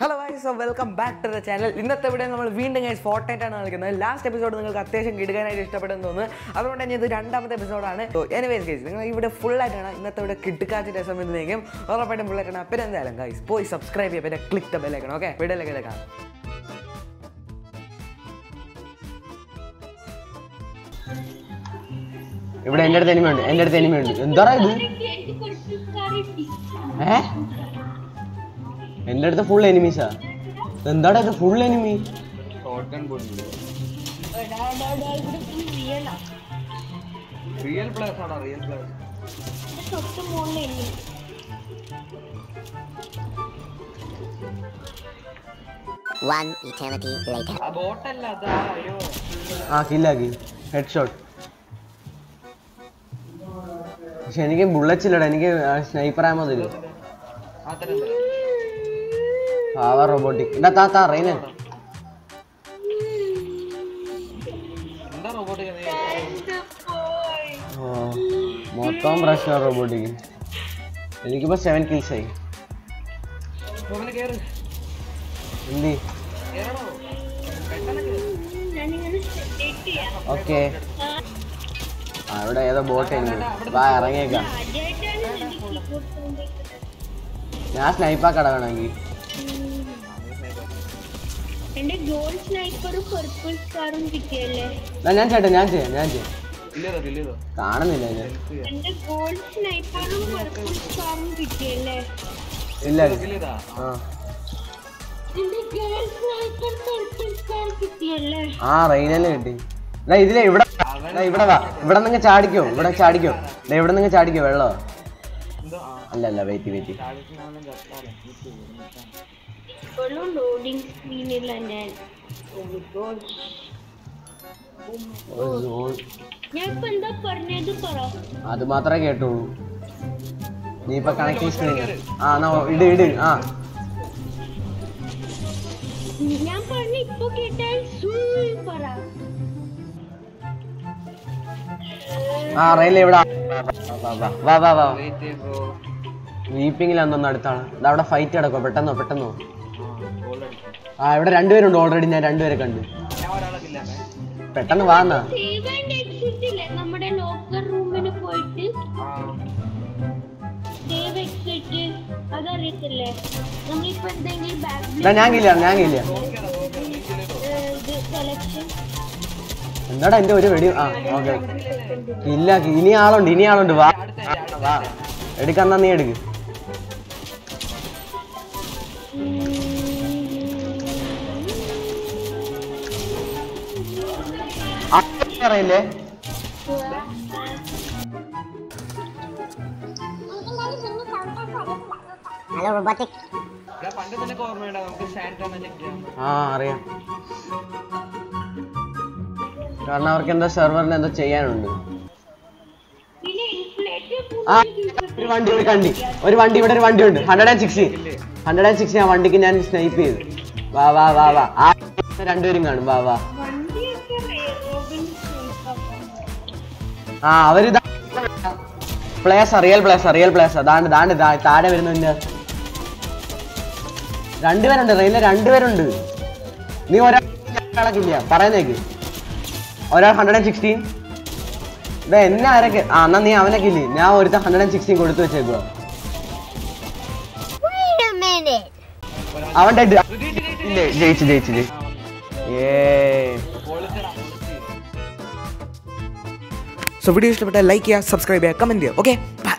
Hello guys, so welcome back to the channel. ഇന്നത്തെ video നമ്മൾ വീണ്ടും ഗൈസ് ഫോർട്ട്നൈറ്റ് ആണ് കളിക്കുന്നത്. ലാസ്റ്റ് എപ്പിസോഡ് നിങ്ങൾക്ക് അത്യാവശ്യം കിടുക്കാനായിട്ട് ഇഷ്ടപ്പെടുന്നു തോന്നുന്നു. അതുകൊണ്ട് തന്നെ ഇത് രണ്ടാമത്തെ എപ്പിസോഡാണ്. സോ എനിവേസ് ഗൈസ് നിങ്ങൾ ഇവിടെ ഫുൾ ആയിട്ടാണ് ഇന്നത്തെ ഇവിടെ കിടുക്കാച്ച രസം എന്നേക്കും ഉറപ്പായിട്ടും ഫുൾ ആയിട്ടാണ്. പിന്നെ എന്തായാലും ഗൈസ് പോയി സബ്സ്ക്രൈബ് ചെയ്യുക, പിന്നെ click the bell icon. Okay, വീഡിയോയിലേക്ക് എടുക്കാം. ഇവിടെ എൻ്റെ അടുത്ത് എനിമി ഉണ്ട്. എന്താ ഇത്? എൻ്റെ അടുത്ത് ഫുൾ എനിമീസാ. എന്താടാ ഇത്? Full enemy. റിയൽ പ്ലേയേഴ്സ് ആണോ? Real players. One eternity later. ആ ബോട്ട് അല്ല അതാ. അയ്യോ ആ കില്ലാക്കി ഹെഡ് ഷോട്ട്. പക്ഷെ എനിക്ക് ബുള്ളറ്റ്സ് ഇല്ലടാ, എനിക്ക് സ്നൈപ്പർ ആമോ തരും. Power robotic. എന്താ താ റൈനൻ മൊത്തം പ്രശ്നം റോബോട്ടിക്. എനിക്കിപ്പോ 7 kills ആയി. എന്തി ഓക്കെ. ആ ഇവിടെ ഏതോ ബോട്ട് വാ ഇറങ്ങിയേക്കാം. ഞാൻ സ്നൈപ്പാക്കട വേണമെങ്കിൽ. ഞാൻ ചെയ്യാം. കാണുന്നില്ല ഇല്ല. ആ റെയിനല്ലേ കിട്ടി. ഇതിലെ ഇവിടെ ഇവിടെ നിങ്ങൾ ചാടിക്കോ. ഇവിടെ നിങ്ങൾ ചാടിക്കോ. വെള്ളോ അല്ല വെയിറ്റ് അത് മാത്രമേ കേട്ടുള്ളൂ. നീ ഇപ്പൊ കണക്റ്റിംഗ് സ്ക്രീൻ ഇട്. റെയിലേ ഇവിടെ വാ. വീപ്പിങ്ങിലാന്നൊന്ന് അടുത്താണ്. അവിടെ ഫൈറ്റ് കിടക്കോ. പെട്ടെന്നോ. ഇവിടെ രണ്ടുപേരുണ്ട് ഓൾറെഡി. ഞാൻ രണ്ടുപേരെ കണ്ടു. പെട്ടെന്ന് വാന്നാ. ഞാൻ കില്ല. എന്താടാ എന്റെ ഒരു വെടി. ഓക്കെ ഇല്ല. ഇനി ആളുണ്ട്. വാ എടുക്കാന്നാ നീ എടുക്ക്. അറിയില്ലേ? അറിയാം. കാരണം അവർക്ക് എന്താ സെർവറിന് എന്തോ ചെയ്യാനുണ്ട്. ഒരു വണ്ടി ഇവിടെ ഉണ്ട്. 160 ആ വണ്ടിക്ക് ഞാൻ സ്നൈപ്പ് ചെയ്തു. വാ ആ രണ്ടുപേരും കാണും. വാ അവര് റിയൽ പ്ലേസ് അതാണ് താഴെ വരുന്നതിന്റെ. രണ്ടുപേരുണ്ട് റെയിലെ. രണ്ടുപേരുണ്ട്. നീ ഒരാളക്കില്ല പറയുന്നേക്ക്. ഒരാൾ 116. എന്നെ ആരൊക്കെ എന്നാ നീ അവനൊക്കെ ഇല്ലേ. ഞാൻ ഒരുത്ത 116 കൊടുത്തു വെച്ചേക്കുക. അവൻ ഡെഡ്. ജയിച്ചു. സോ വീഡിയോ ഇഷ്ടപ്പെട്ടാൽ ലൈക്ക് ചെയ്യുക, സബ്സ്ക്രൈബ് ചെയ്യുക, കമന്റ് ചെയ്യുക. ഓക്കെ.